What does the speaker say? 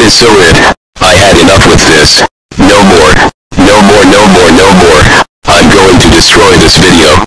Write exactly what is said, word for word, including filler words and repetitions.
is so it. I had enough with this. No more. No more, no more, no more. I'm going to destroy this video.